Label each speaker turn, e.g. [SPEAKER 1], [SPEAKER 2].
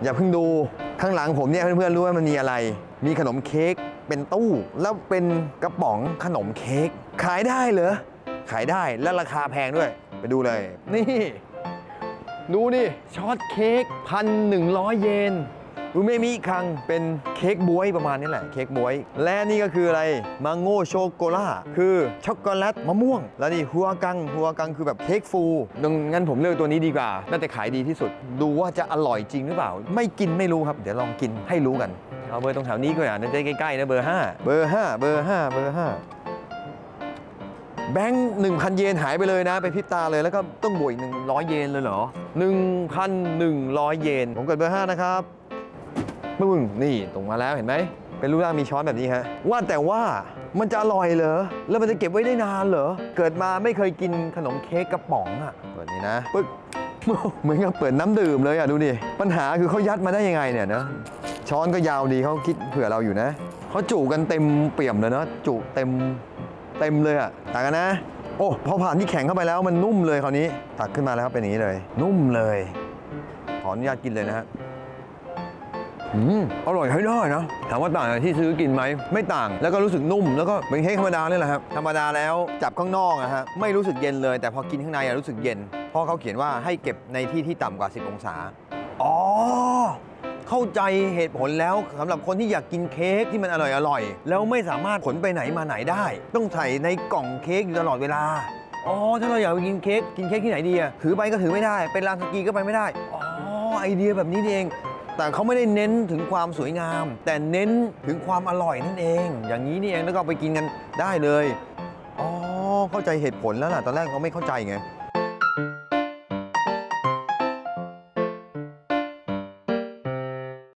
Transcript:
[SPEAKER 1] อย่าเพิ่งดูข้างหลังผมเนี่ยเพื่อนๆรู้ว่ามันมีอะไรมีขนมเค้กเป็นตู้แล้วเป็นกระป๋องขนมเค้กขายได้เหรอขายได้และราคาแพงด้วยไปดูเลยนี่ดูดิช็อตเค้ก1,100 เยนอูเมมิคังเป็นเค้กบ๊วยประมาณนี้แหละเค้กบ๊วยและนี่ก็คืออะไรมังโง่โชโกล่าคือช็อกโกแลตมะม่วงแล้วนี่ฮัวกังคือแบบเค้กฟูดังนั้นผมเลือกตัวนี้ดีกว่าน่าจะขายดีที่สุดดูว่าจะอร่อยจริงหรือเปล่าไม่กินไม่รู้ครับเดี๋ยวลองกินให้รู้กันเอาเบอร์ตรงแถวนี้ก็อย่าน่าจะใกล้ๆนะเบอร์5แบงค์ 1,000 เยนหายไปเลยนะไปพริบตาเลยแล้วก็ต้องบวกอีก100 เยนเลยเหรอ 1,100 เยนผมกดเบอร์5นะครับปึ้งนี่ตรงมาแล้วเห็นไหมเป็นรูปร่างมีช้อนแบบนี้ฮะว่าแต่ว่ามันจะอร่อยเหรอแล้วมันจะเก็บไว้ได้นานเหรอเกิดมาไม่เคยกินขนมเค้กกระป๋องอ่ะเปิดนี่นะปึ๊กเหมือนกับเปิดน้ำดื่มเลยอ่ะดูดิปัญหาคือเขายัดมาได้ยังไงเนี่ยนะช้อนก็ยาวดีเขาคิดเผื่อเราอยู่นะเขาจุกันเต็มเปี่ยมเลยนะจุเต็มเลยอ่ะต่างกันนะโอ้พอผ่านที่แข็งเข้าไปแล้วมันนุ่มเลยคราวนี้ตักขึ้นมาแล้วเป็นอย่างนี้เลยนุ่มเลยขออนุญาตกินเลยนะฮะอร่อยให้ได้นะถามว่าต่างจากที่ซื้อกินไหมไม่ต่างแล้วก็รู้สึกนุ่มแล้วก็เป็นเค้กธรรมดาเนี่ยแหละครับธรรมดาแล้วจับข้างนอกอะฮะไม่รู้สึกเย็นเลยแต่พอกินข้างในรู้สึกเย็นเพราะเขาเขียนว่าให้เก็บในที่ที่ต่ำกว่า10 องศาอ๋อเข้าใจเหตุผลแล้วสำหรับคนที่อยากกินเค้กที่มันอร่อยแล้วไม่สามารถขนไปไหนมาไหนได้ต้องใส่ในกล่องเค้กอยู่ตลอดเวลาอ๋อถ้าเราอยากไปกินเค้กที่ไหนดีอะถือไปก็ถือไม่ได้เป็นลานสกีก็ไปไม่ได้อ๋อไอเดียแบบนี้เองแต่เขาไม่ได้เน้นถึงความสวยงามแต่เน้นถึงความอร่อยนั่นเองอย่างนี้นี่เองแล้วก็ไปกินกันได้เลยอ๋อเข้าใจเหตุผลแล้วล่ะตอนแรกเราไม่เข้าใจไง